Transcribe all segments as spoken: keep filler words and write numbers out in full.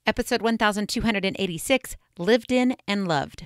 Episode one thousand two hundred eighty-six, Lived in and Loved.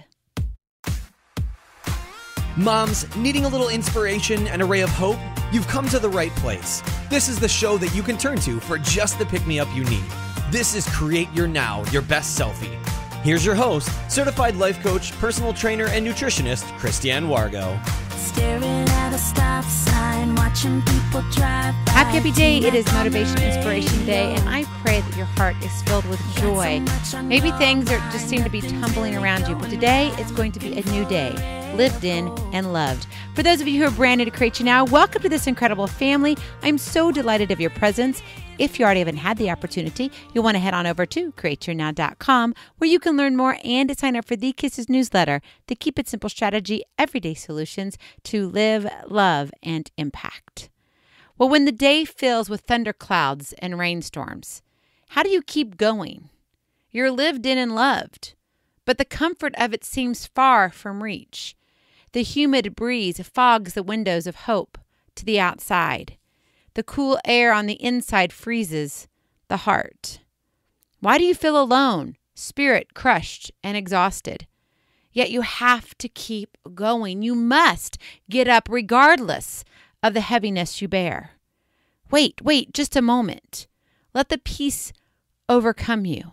Moms, needing a little inspiration and a ray of hope? You've come to the right place. This is the show that you can turn to for just the pick-me-up you need. This is Create Your Now, Your Best Selfie. Here's your host, certified life coach, personal trainer, and nutritionist, Christiane Wargo. Staring at a stop sign, watching people drive by. Happy, happy day. It is Motivation Inspiration Day, and I pray that your heart is filled with joy. Maybe things are just seem to be tumbling around you, but today it's going to be a new day, lived in and loved. For those of you who are brand new to Create Your Now, welcome to this incredible family. I'm so delighted of your presence. If you already haven't had the opportunity, you'll want to head on over to create your now dot com, where you can learn more and sign up for the Kisses newsletter, the Keep It Simple strategy, everyday solutions to live, love, and impact. Well, when the day fills with thunderclouds and rainstorms, how do you keep going? You're lived in and loved, but the comfort of it seems far from reach. The humid breeze fogs the windows of hope to the outside. The cool air on the inside freezes the heart. Why do you feel alone, spirit crushed and exhausted? Yet you have to keep going. You must get up regardless of the heaviness you bear. Wait, wait, just a moment. Let the peace overcome you.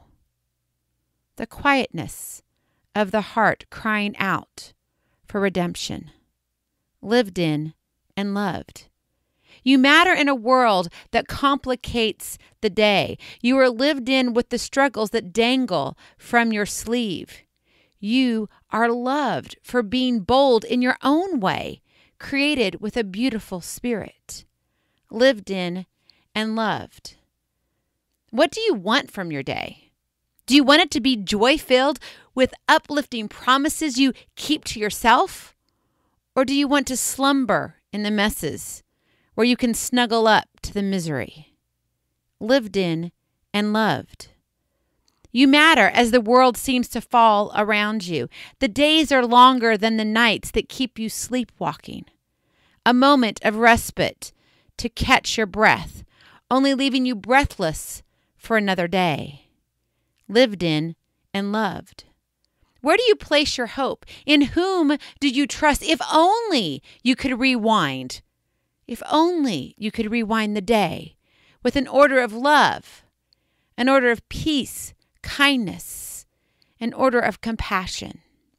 The quietness of the heart crying out for redemption. Lived in and loved. You matter in a world that complicates the day. You are lived in with the struggles that dangle from your sleeve. You are loved for being bold in your own way, created with a beautiful spirit. Lived in and loved. What do you want from your day? Do you want it to be joy-filled with uplifting promises you keep to yourself? Or do you want to slumber in the messes, where you can snuggle up to the misery? Lived in and loved. You matter as the world seems to fall around you. The days are longer than the nights that keep you sleepwalking. A moment of respite to catch your breath, only leaving you breathless for another day. Lived in and loved. Where do you place your hope? In whom do you trust? If only you could rewind. If only you could rewind the day with an order of love, an order of peace, kindness, an order of compassion.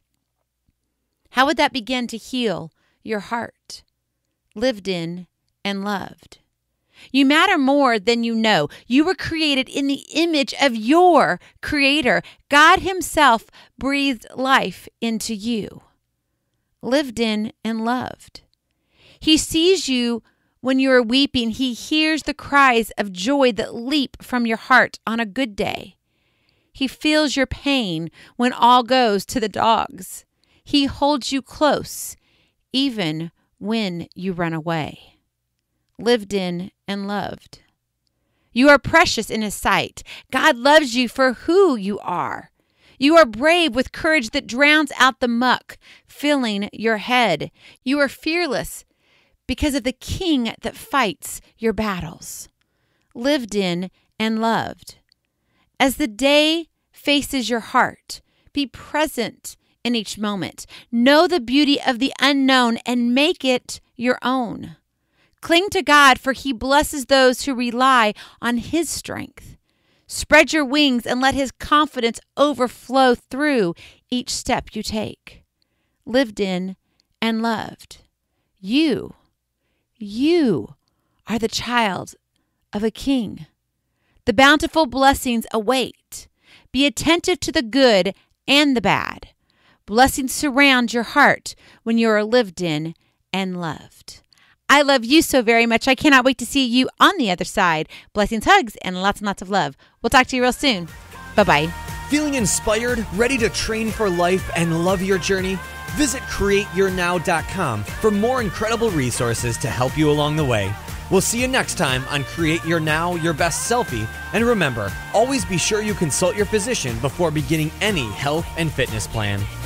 How would that begin to heal your heart? Lived in and loved. You matter more than you know. You were created in the image of your Creator. God Himself breathed life into you. Lived in and loved. He sees you when you are weeping. He hears the cries of joy that leap from your heart on a good day. He feels your pain when all goes to the dogs. He holds you close, even when you run away. Lived in and loved. You are precious in His sight. God loves you for who you are. You are brave with courage that drowns out the muck filling your head. You are fearless because of the King that fights your battles. Lived in and loved. As the day faces your heart, be present in each moment. Know the beauty of the unknown and make it your own. Cling to God, for He blesses those who rely on His strength. Spread your wings and let His confidence overflow through each step you take. Lived in and loved. You You are the child of a king. The bountiful blessings await. Be attentive to the good and the bad. Blessings surround your heart when you are lived in and loved. I love you so very much. I cannot wait to see you on the other side. Blessings, hugs, and lots and lots of love. We'll talk to you real soon. Bye-bye. Feeling inspired, ready to train for life and love your journey? Visit create your now dot com for more incredible resources to help you along the way. We'll see you next time on Create Your Now, Your Best Selfie. And remember, always be sure you consult your physician before beginning any health and fitness plan.